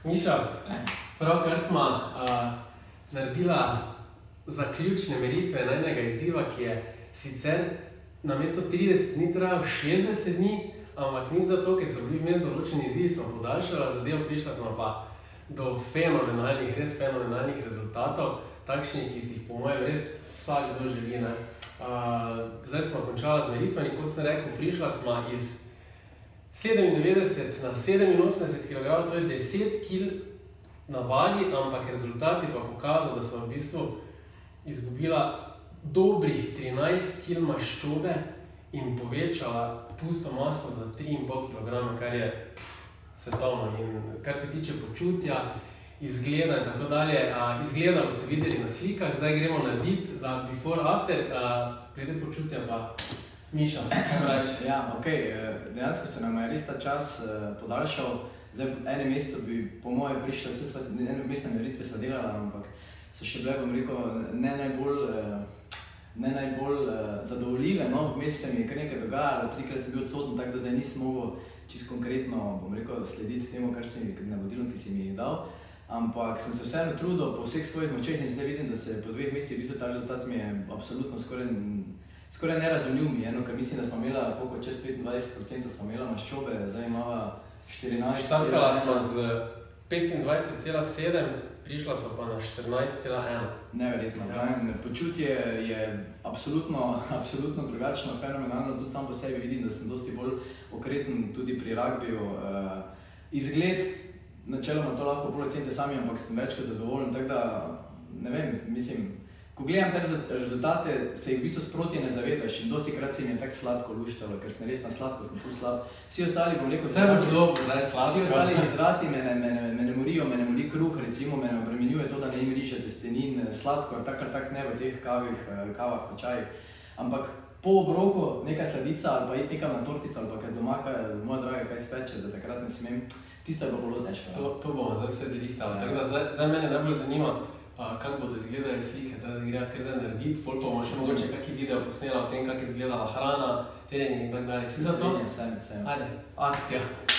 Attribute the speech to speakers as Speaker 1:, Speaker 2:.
Speaker 1: Miša, pravkar smo naredila zaključne meritve na enega izziva, ki je sicer namesto 30 dni trajal 60 dni, ampak ni zato, ker so bili vmes določeni izzivi, smo podaljšala zadevo, prišla smo pa do fenomenalnih, res fenomenalnih rezultatov, takšnih, ki si jih po mojem res vsak kdo želi. Zdaj smo končala z meritvami, kot sem rekel, prišla smo iz 97 na 87 kg, to je 10 kg na vagi, ampak rezultati pa pokazal, da so v bistvu izgubila dobrih 13 kg maščobe in povečala pusto maso za 3,5 kg, kar je svetovno. In kar se tiče počutja, izgleda in tako dalje, izgleda boste videli na slikah, zdaj gremo narediti za before after, glede počutja pa Miša, kaj praviš?
Speaker 2: Ja, okej, dejansko se nam je res ta čas podaljšal. Zdaj v enem mesecu bi po moje prišla, vse sva ene vmesne meritve sva delala, ampak so še bile, bom rekel, ne najbolj zadovoljive, no, vmes se mi je kar nekaj dogajalo, 3-krat sem bil odsoten, tako da zdaj nisem mogel čisto konkretno, bom rekel, slediti temu, kar sem navodilom, ki si mi jih dal. Ampak sem se vseeno trudil po vseh svojih močeh in zdaj vidim, da se po 2 mesecih v bistvu ta rezultat mi je absolutno skoraj nerazumljiv mi, ker mislim, da smo imela koliko čez 25% smo imela maščobe, zdaj imava 14,1.
Speaker 1: Štartala smo z 25,7, prišla smo pa na 14,1.
Speaker 2: Neverjetno. Počutje je absolutno drugačno, fenomenalno, tudi sam po sebi vidim, da sem dosti bolj okreten tudi pri ragbiju. Izgled, načeloma to lahko bolj ocenite sami, ampak sem večkrat zadovoljen, tako da, ne vem, mislim, ko gledam te rezultate, se jih v bistvu sproti ne zavedaš in dosti krat se mi je tako sladko luštalo, ker sem res na sladko, sem ful slab. Vsi ostali, bom rekel, vsi ostali hidrati me ne morijo, me ne mori kruh, recimo, me ne obremenjuje to, da ne jem riža, testenin, sladkor, tak ne v teh kavah pa čajih. Ampak po obroku neka sladica ali pa iti nekam na tortico ali pa kaj doma, moja draga kaj speče, da takrat ne smem, tisto je pa bilo težko.
Speaker 1: To bomo zdaj vse zrihtali, tako da zdaj mene najbolj zanima, kako bodo izgledali slike, da gre kar zdaj narediti, pol pa bomo še mogoče kakšen video posnela o tem, kako je izgledala hrana, trening in tako dalje. Si za to?
Speaker 2: Sem.
Speaker 1: Ajde, akcija!